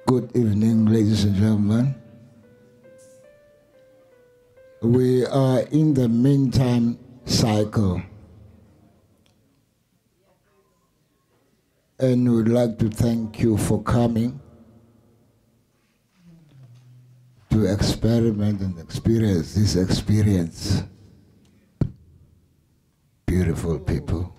Good evening, ladies and gentlemen. We are in the meantime cycle, and we'd like to thank you for coming to experiment and experience this experience. Beautiful people.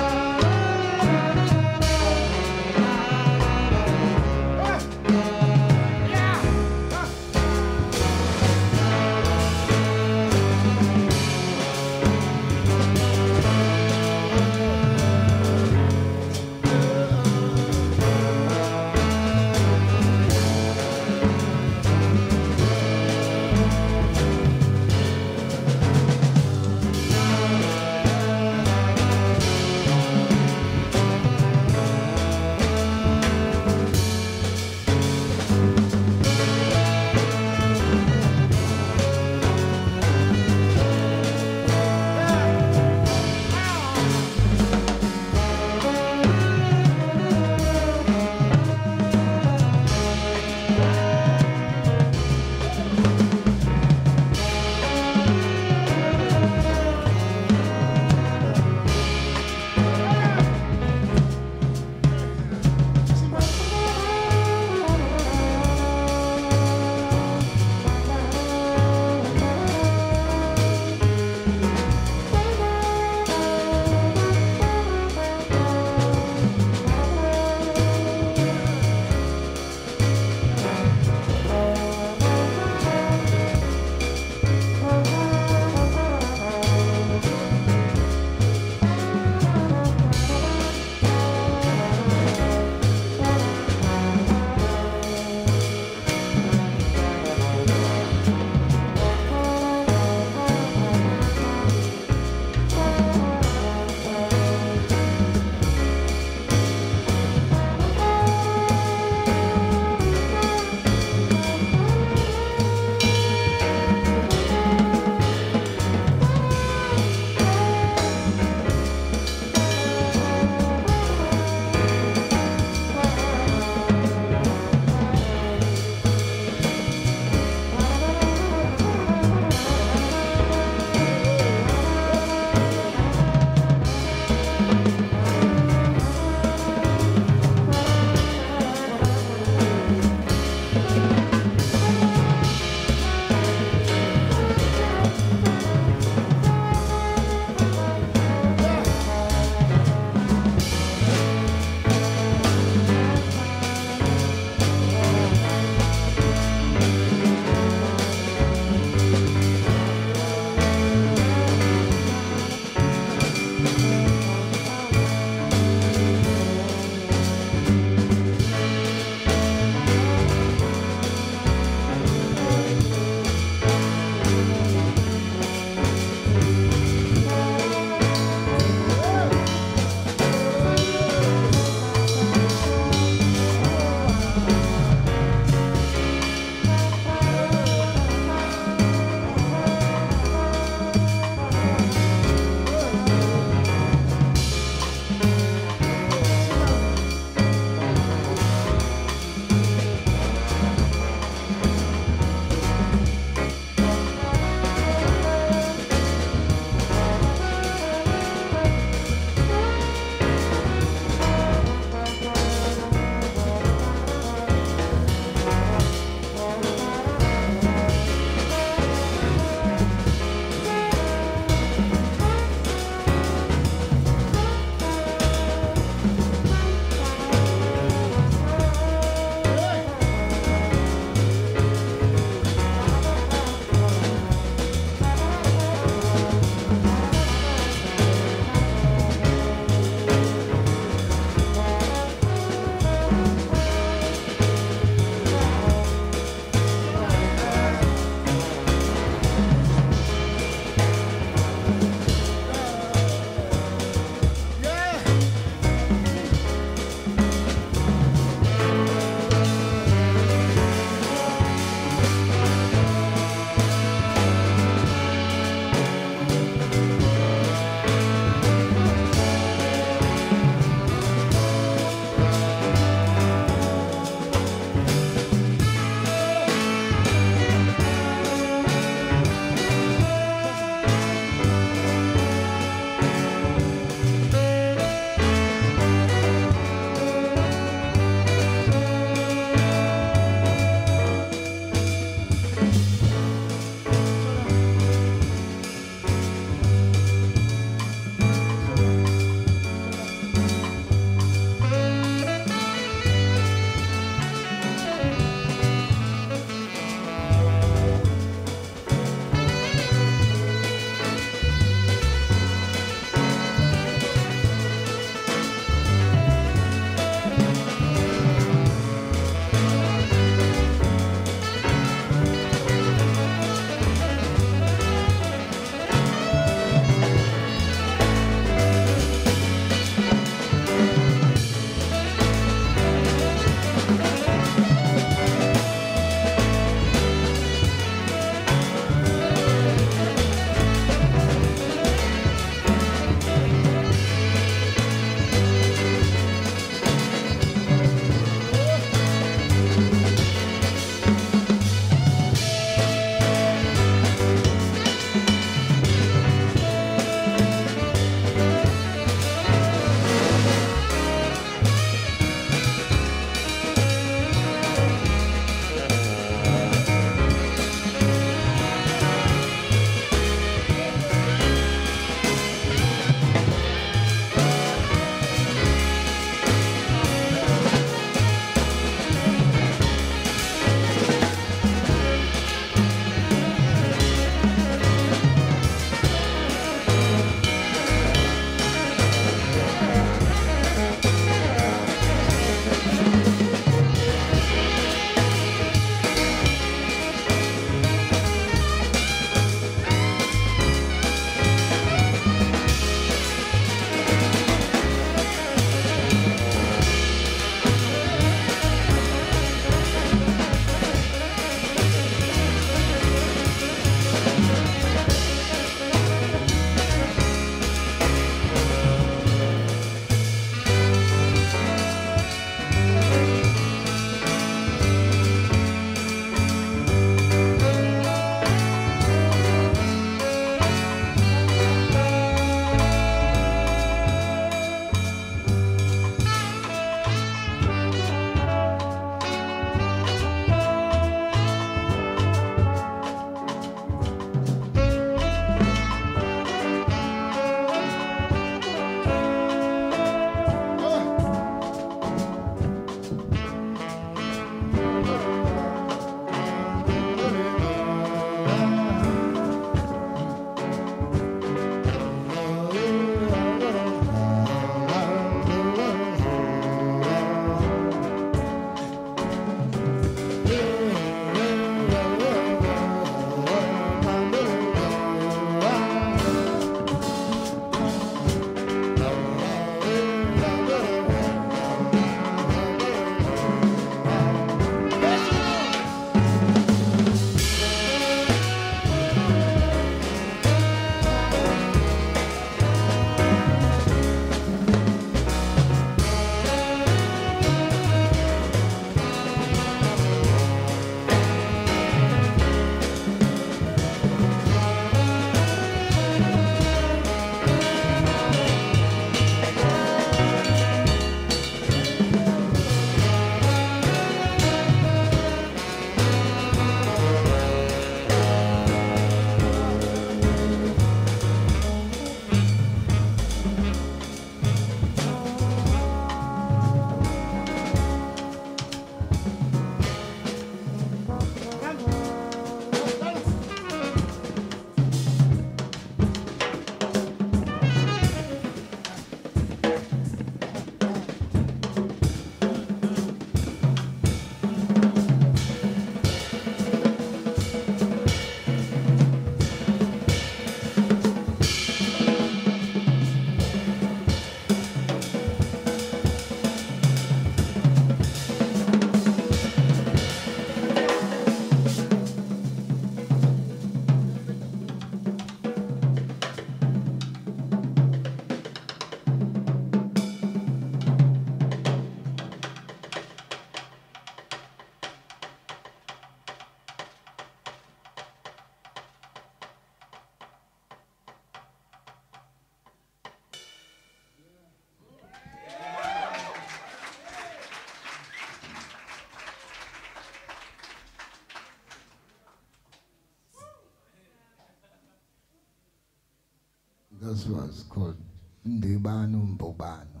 This was called Ndibano Mbobano.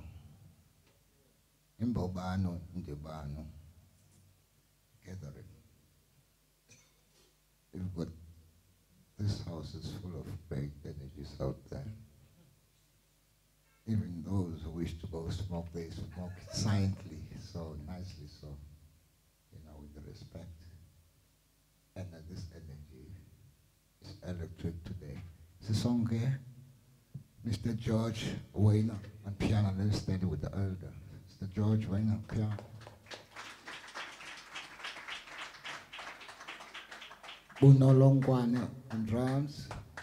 Mbobano, Ndibano. Gathering. You've got, this house is full of great energies out there. Even those who wish to go smoke, they smoke silently, so nicely so, you know, with respect. And this energy is electric today. Is the song here? Mr. George Wayne on piano. Let's study with the elder. Mr. George Wayne on piano. Uno Longwane on drums.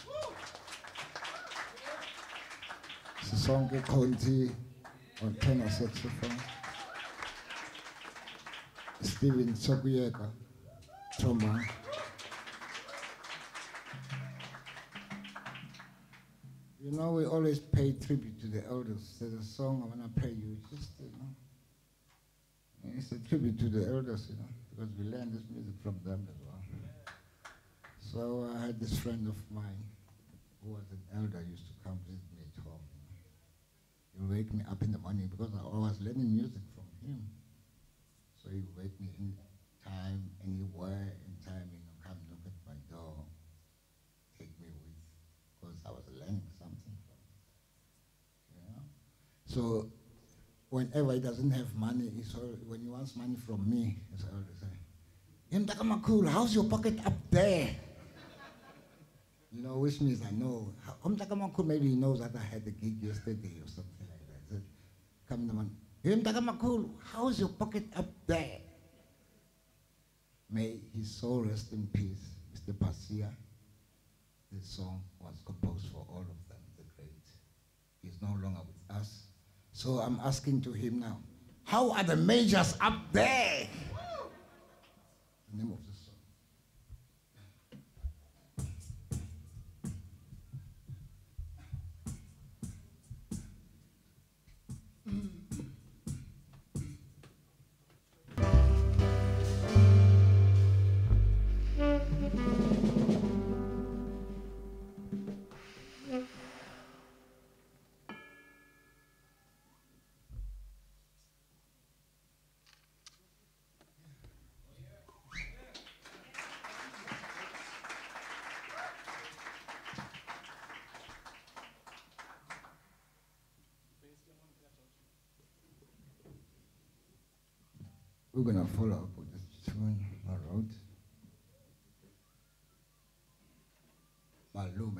Sisonke Conti on tenor saxophone. Steven Tsokuyeka, trombone. You know, we always pay tribute to the elders. There's a song I want to pay you. Just, you know, it's a tribute to the elders, you know, because we learn this music from them as well. So I had this friend of mine who was an elder, used to come visit me at home. He would wake me up in the morning because I was learning music from him. So he would wake me in time, anywhere, in time, you know, come knock at my door, take me with, because I was learning something from him, you know. So whenever he doesn't have money, when he wants money from me, he's always saying, Mtakamakul, how's your pocket up there? You know, which means I know. Mtakamakul, maybe he knows that I had a gig yesterday or something like that. So, come in the morning, Mtakamakul, how's your pocket up there? May his soul rest in peace, Mr. Pasia. This song was composed for all of them, the great. He's no longer with us. So I'm asking to him now, how are the majors up there? The name of the song. We're going to follow up with this tune I wrote. Malume.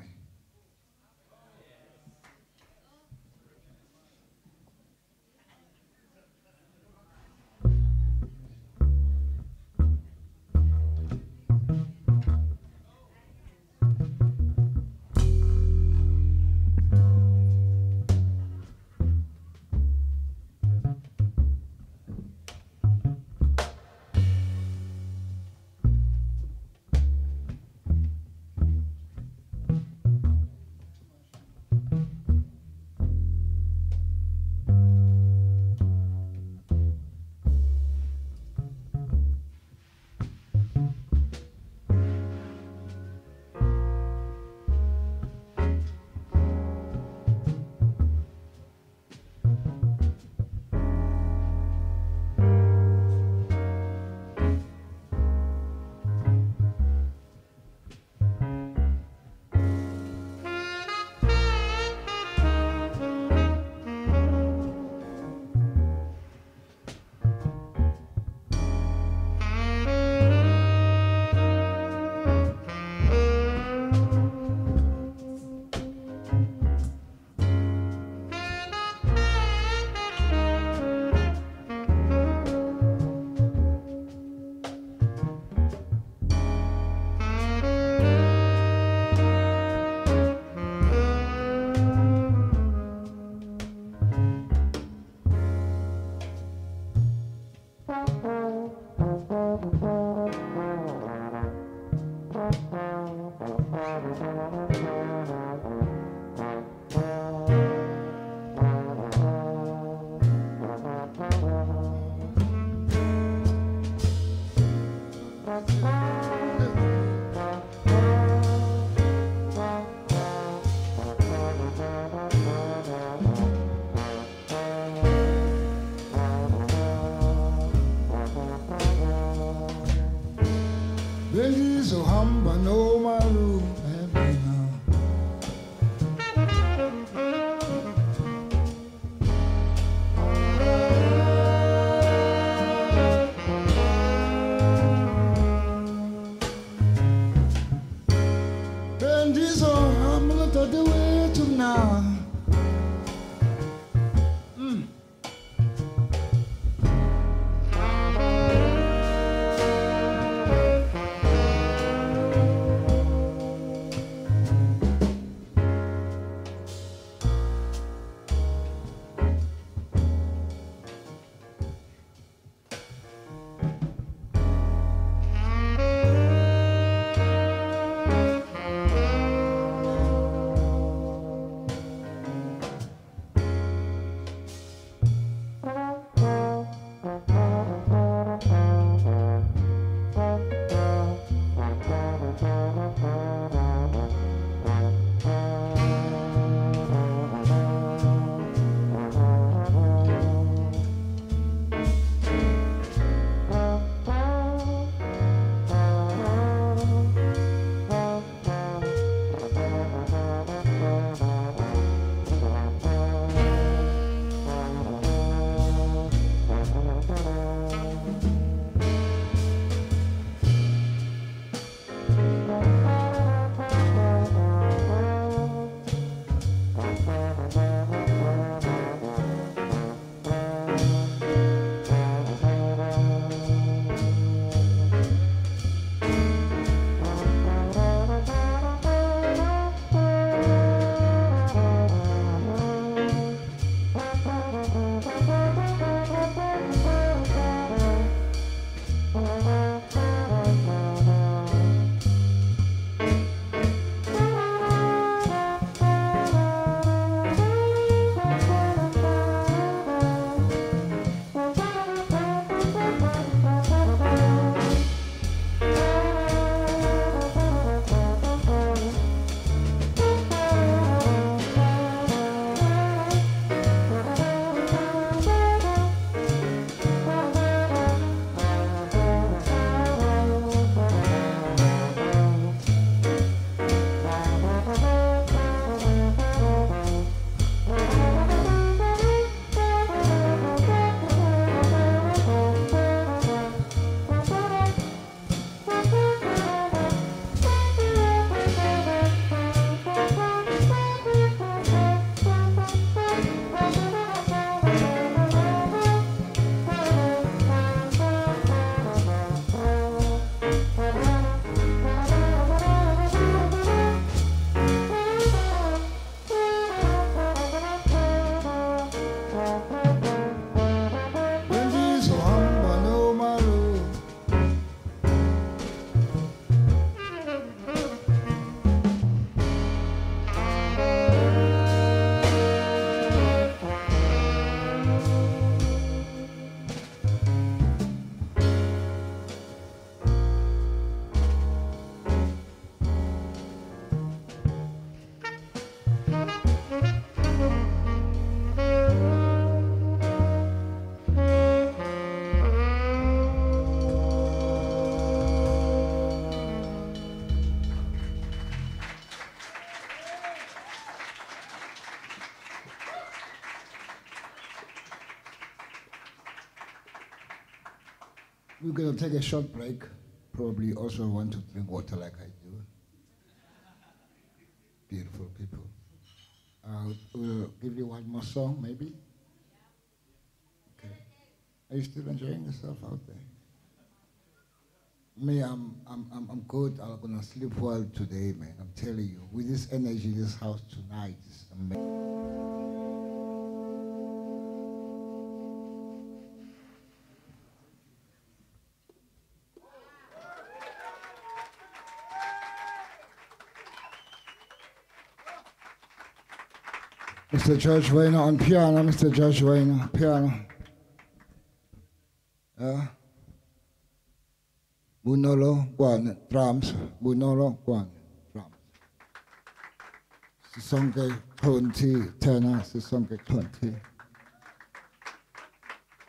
Bendizohamba nomalume bendizohamba nodadewethu mna We're going to take a short break. Probably also want to drink water like I do. Beautiful people. We'll give you one more song, maybe? Okay. Are you still enjoying yourself out there? Me, I'm good. I'm going to sleep well today, man. I'm telling you. With this energy in this house tonight, it's amazing. Mr. George Weiner on piano, Mr. George Weiner, piano. Bunolo, Guan, drums, Bunolo, Guan, drums. Sisonke, Conti, tenor, Sisonke, Conti.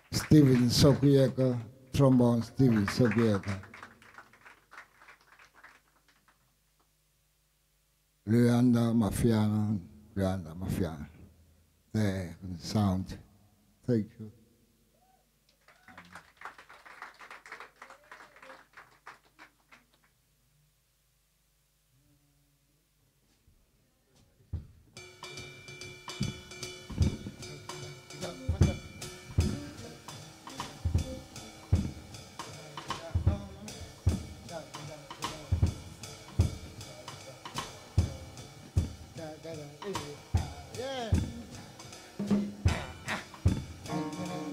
Steven Sokuieka, trombone, Steven Sokuieka. Leander Mafiano, Leander Mafiano. There, with the sound. Thank you. Yeah.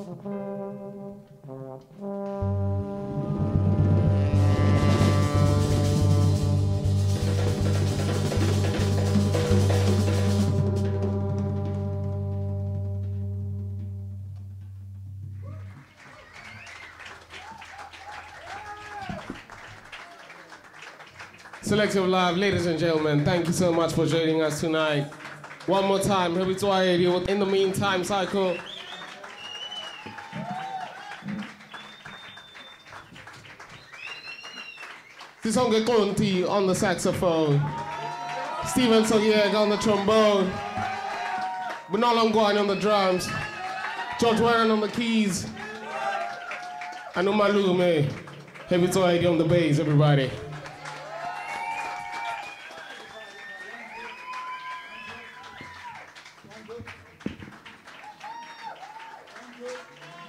Selective Live, ladies and gentlemen, thank you so much for joining us tonight. One more time, Herbie Tsoaeli with In the Meantime Cycle. Sisonge Konti on the saxophone. Steven Soyeg on the trombone. Bernard Ngwani on the drums. George Warren on the keys. And Umalume. Herbie Tsoaeli on the bass, everybody. Thank you.